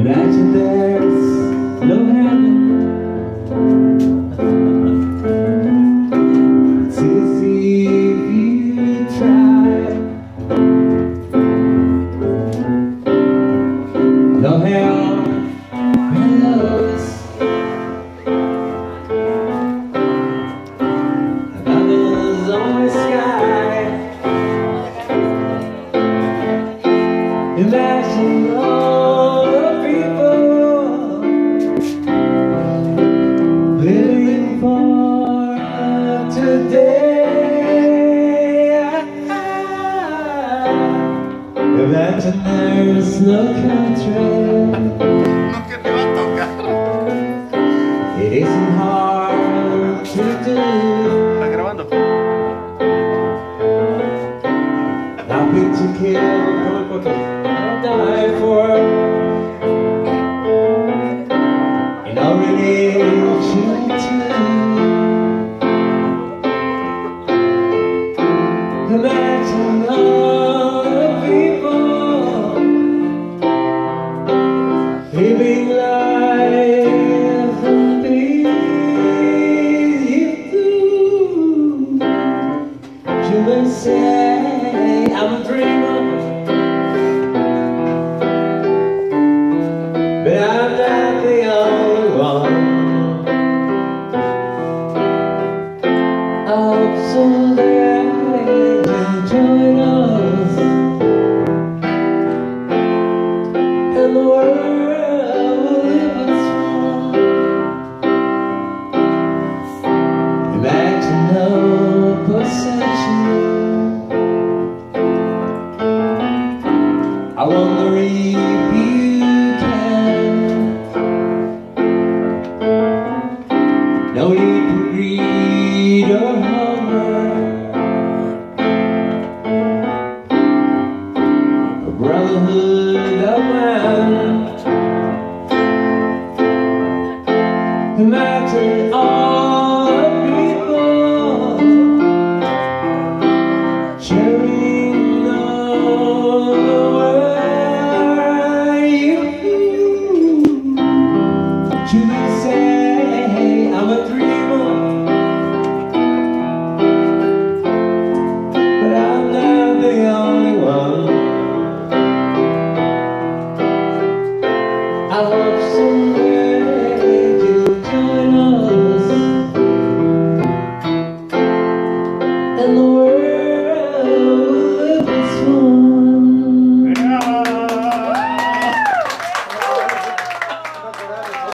Imagine there's no heaven. It's easy if you try. No hell, hellos. Bubbles on the sky. Imagine all the people living for today. Imagine there's no country. It isn't hard to do. ¿Estás grabando? Nothing to kill, I'll die for. And I'll relate you to. Imagine all the people living life in peace. You do. You may say I'm a dreamer, but I'm not the only one. I'm so glad you join us, and the world will live its song. Imagine no possession. I wonder if you can. No need to greed or hunger. A brotherhood of man.